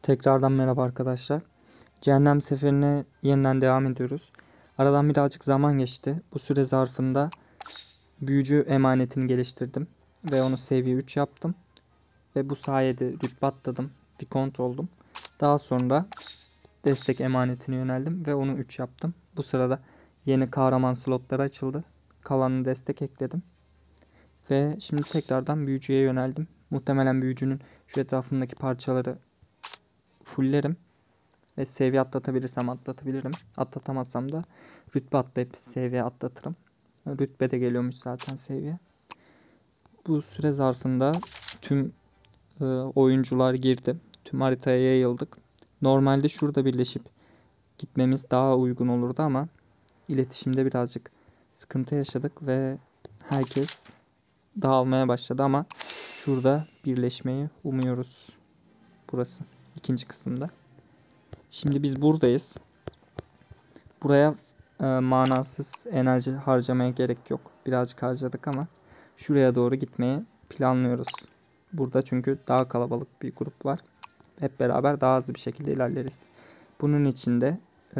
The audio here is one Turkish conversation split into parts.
Tekrardan merhaba arkadaşlar. Cehennem seferine yeniden devam ediyoruz. Aradan birazcık zaman geçti. Bu süre zarfında büyücü emanetini geliştirdim. Ve onu seviye 3 yaptım. Ve bu sayede rütbe atladım. Vikont oldum. Daha sonra destek emanetine yöneldim ve onu 3 yaptım. Bu sırada yeni kahraman slotları açıldı. Kalanını destek ekledim. Ve şimdi tekrardan büyücüye yöneldim. Muhtemelen büyücünün şu etrafındaki parçaları fullerim. Ve seviye atlatabilirsem atlatabilirim. Atlatamazsam da rütbe atlayıp seviye atlatırım. Rütbe de geliyormuş zaten seviye. Bu süre zarfında tüm oyuncular girdi. Tüm haritaya yayıldık. Normalde şurada birleşip gitmemiz daha uygun olurdu ama iletişimde birazcık sıkıntı yaşadık ve herkes dağılmaya başladı ama şurada birleşmeyi umuyoruz. Burası ikinci kısımda. Şimdi biz buradayız. Buraya manasız enerji harcamaya gerek yok. Birazcık harcadık ama şuraya doğru gitmeyi planlıyoruz. Burada çünkü daha kalabalık bir grup var. Hep beraber daha hızlı bir şekilde ilerleriz. Bunun için de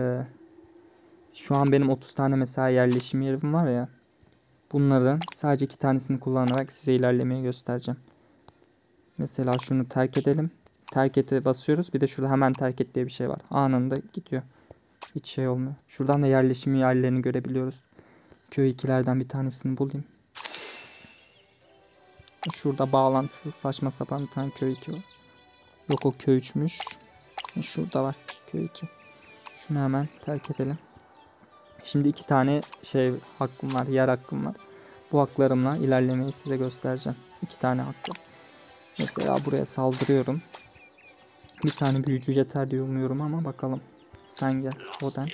şu an benim 30 tane mesela yerleşim yerim var ya. Bunlardan sadece 2 tanesini kullanarak size ilerlemeyi göstereceğim. Mesela şunu terk edelim. Terk ete basıyoruz. Bir de şurada hemen terk et diye bir şey var. Anında gidiyor. Hiç şey olmuyor. Şuradan da yerleşim yerlerini görebiliyoruz. Köy 2'lerden bir tanesini bulayım. Şurada bağlantısız saçma sapan bir tane köy 2 var. Yok, o köy 3'müş. Şurada var köy 2. Şunu hemen terk edelim. Şimdi 2 tane hakkım var. Yer hakkım var. Bu haklarımla ilerlemeyi size göstereceğim. 2 tane hakkım. Mesela buraya saldırıyorum. Bir tane büyücü yeter diye umuyorum ama bakalım. Sen gel Oden.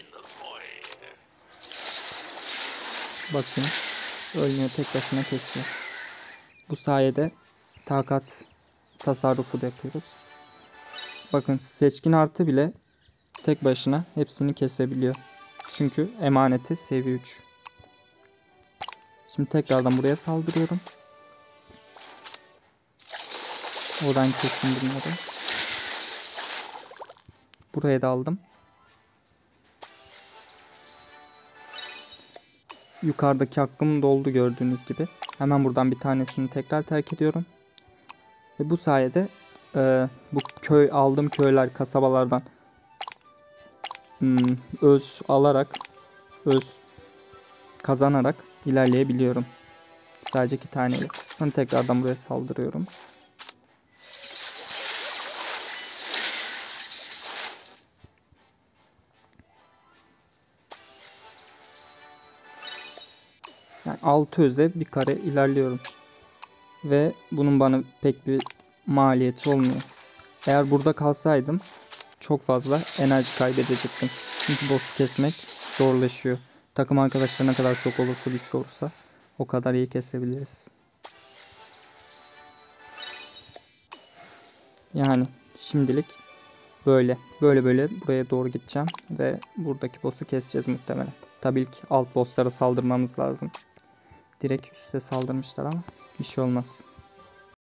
Bakın. Ölmüyor, tek başına kesiyor. Bu sayede takat tasarrufu da yapıyoruz. Bakın, seçkin artı bile tek başına hepsini kesebiliyor. Çünkü emaneti seviye 3. Şimdi tekrardan buraya saldırıyorum. Oradan kestim bunları. Buraya da aldım. Yukarıdaki hakkım doldu gördüğünüz gibi. Hemen buradan bir tanesini tekrar terk ediyorum. Ve bu sayede bu aldığım köyler, kasabalardan öz alarak, öz kazanarak ilerleyebiliyorum. Sadece 2 taneyle. Sonra tekrardan buraya saldırıyorum. Yani 6 öze bir kare ilerliyorum. Ve bunun bana pek bir maliyeti olmuyor. Eğer burada kalsaydım çok fazla enerji kaybedecektim. Çünkü boss'u kesmek zorlaşıyor. Takım arkadaşlar ne kadar çok olursa, güçlü olursa o kadar iyi kesebiliriz. Yani şimdilik böyle buraya doğru gideceğim ve buradaki boss'u keseceğiz muhtemelen. Tabii ki alt boss'lara saldırmamız lazım. Direkt üste saldırmışlar ama bir şey olmaz.